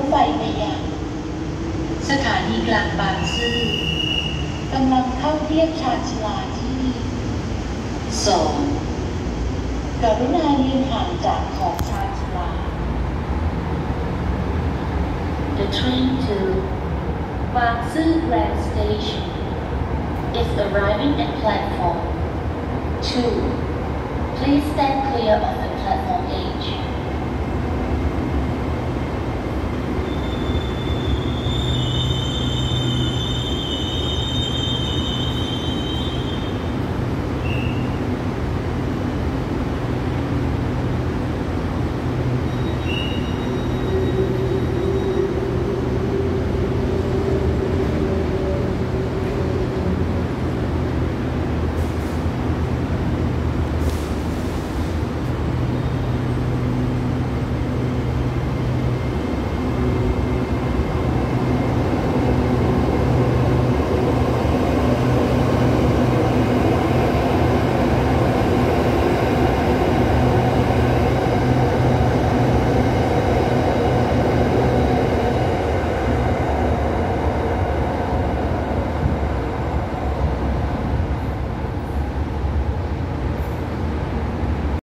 ถไฟไปยังสถานีกลางบางซื่อกำลังเข้าเทียบชานชาลาที่2กรุณายืนห่างจากขอบชานชาลา The train to Bang Sue Grand Station is arriving at platform 2. Please stand clear of the platform edge.